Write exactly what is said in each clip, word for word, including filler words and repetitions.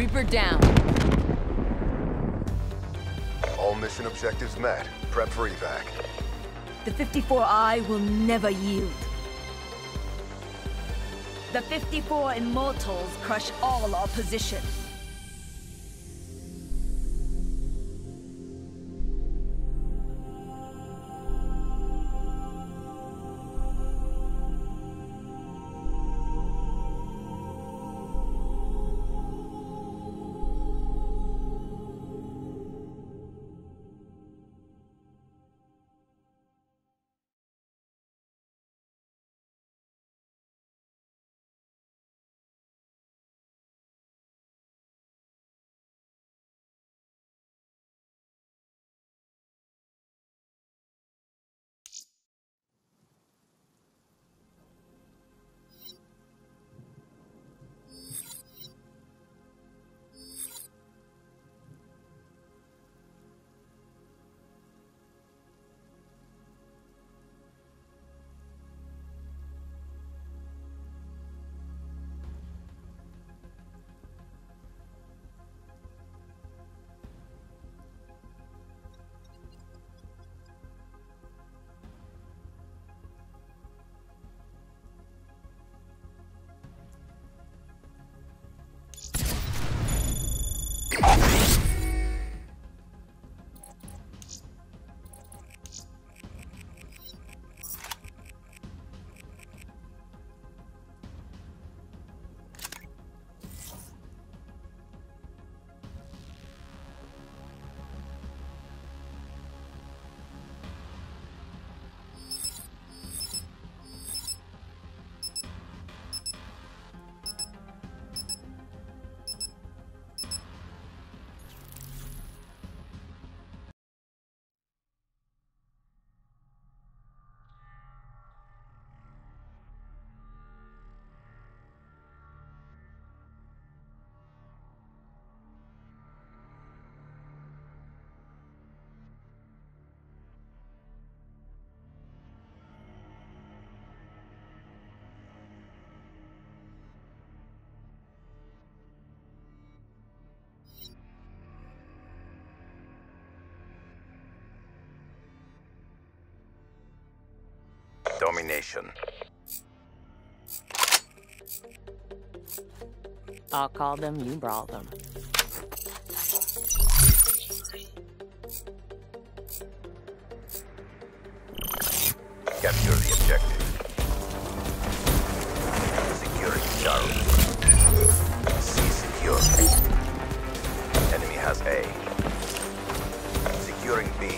Reaper down. All mission objectives met. Prep for evac. The fifty-four I will never yield. The fifty-four Immortals crush all opposition. Domination. I'll call them, you brought them. Capture the objective. Securing Charlie. C secure. Enemy has A. Securing B.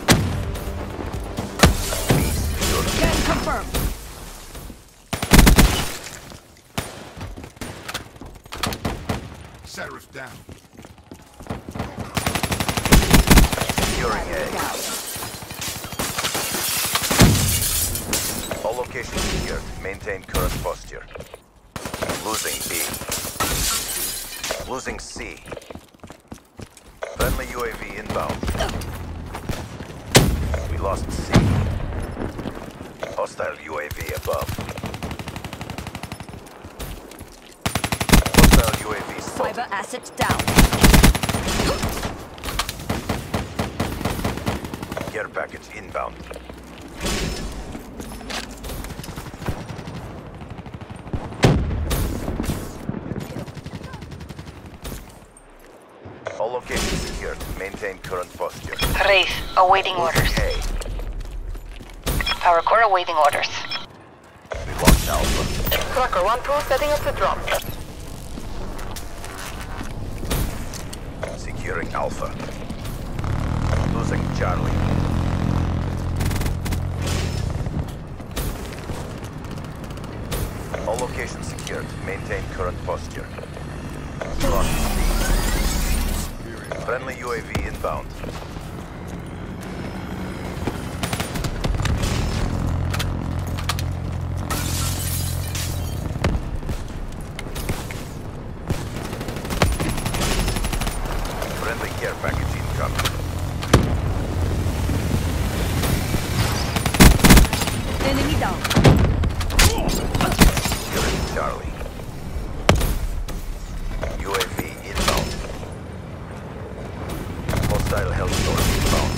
B secure. Scan confirmed. Sheriff down. Securing A. All locations secured. Maintain current posture. Losing B. Losing C. Friendly U A V inbound. We lost C. Hostile U A V above. Hostile U A V spotted. Cyber assets down. Care package inbound. All locations secured. Maintain current posture. Wraith, awaiting orders. A. Power core awaiting orders. We lost Alpha. Tracker one two setting up the drop. Securing Alpha. Losing Charlie. All locations secured. Maintain current posture. Lost C. Friendly U A V inbound. Friendly care package incoming. Enemy down. Securing Charlie. U A V inbound. Hostile Hellstorm inbound.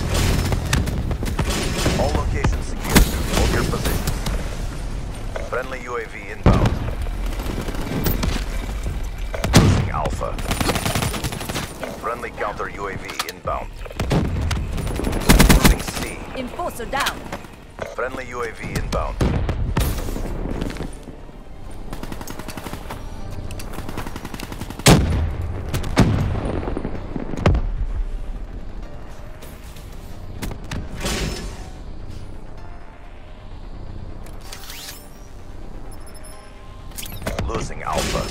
All locations secured. Hold your positions. Friendly U A V inbound. Losing Alpha. Friendly counter U A V inbound. Losing C. Enforcer down. Friendly U A V inbound. Losing Alpha.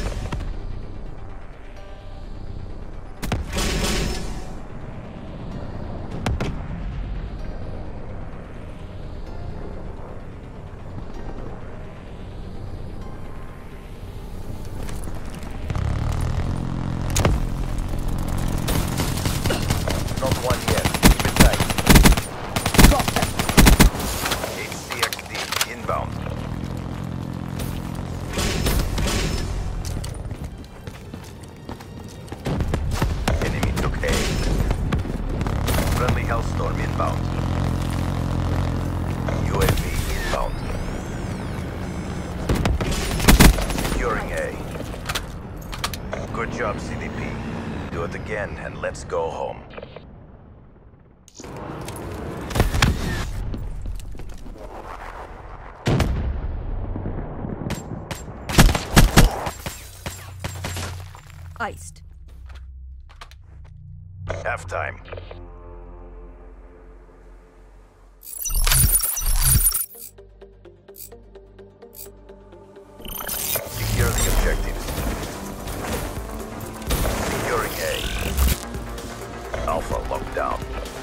Not one yet. Keep it tight. Drop them. H C X D inbound. Enemy took A. Friendly Hellstorm inbound. U A V inbound. Securing A. Good job, C D P. Do it again and let's go home. Iced. Halftime. Secure the objectives. Securing A. Alpha locked down.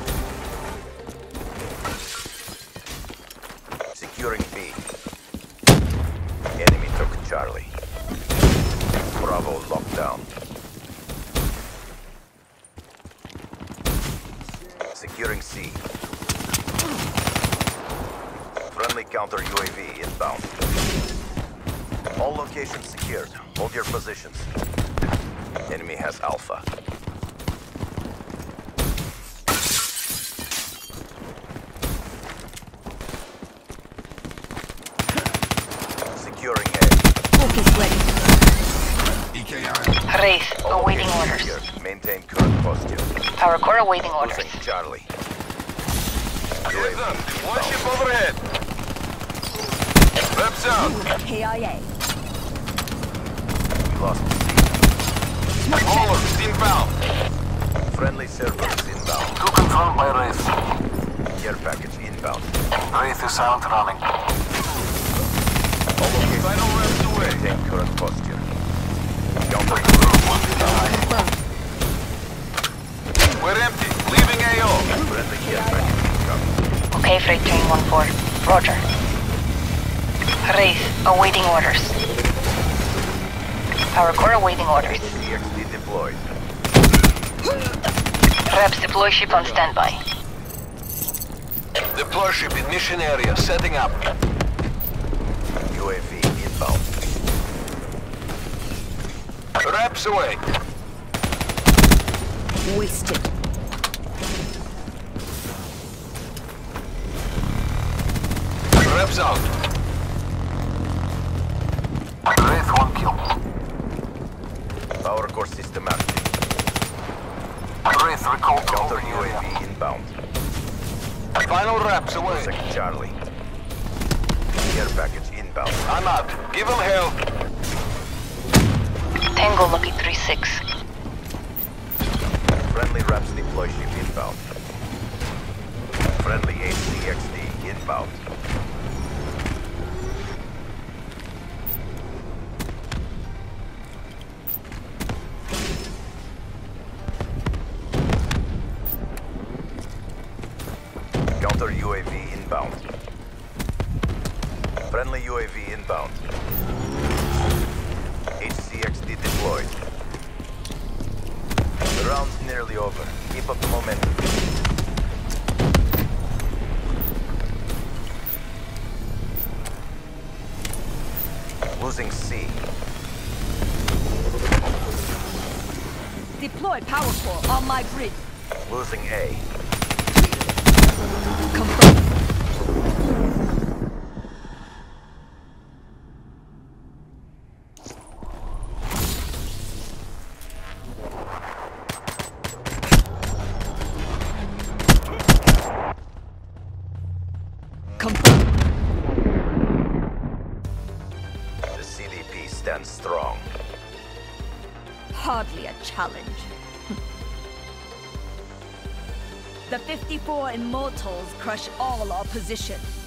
Securing B. Enemy took Charlie. Bravo locked down. Securing C. Friendly counter U A V inbound. All locations secured. Hold your positions. Enemy has Alpha. Securing A. Focus ready. Wraith, All awaiting locations orders. secured. Maintain current posture. Power core awaiting orders. Losing Charlie. U A V One ship inbound. overhead. Reps out. K I A. We lost C. Haulers inbound. Friendly Cerberus inbound. To confirm by Wraith. Care package inbound. Wraith is out and running. All locations Final reps away. maintain current posture. Counter We're empty. Leaving A O. friendly care package incoming. Okay, freight train one four. Roger. Wraith, awaiting orders. Power core awaiting orders. C X D deployed. Reps deploy ship on standby. Deploy ship in mission area. Setting up. U A V inbound. Reps away. Wasted. Reps out. Wraith one kill. Power core system active. Wraith recall to Counter holding U A area. V inbound. Final reps away. Losing Charlie. Care package inbound. I'm out. Give them hell. Tango Lucky three six. Friendly Raps deploy ship inbound. Friendly H C X D inbound. Counter U A V inbound. Friendly U A V inbound. H C X D deployed. The round's nearly over. Keep up the momentum. Losing C. Deploy power core on my grid. Losing A. Confirmed. Confirmed. The C D P stands strong. Hardly a challenge. The fifty-four Immortals crush all opposition.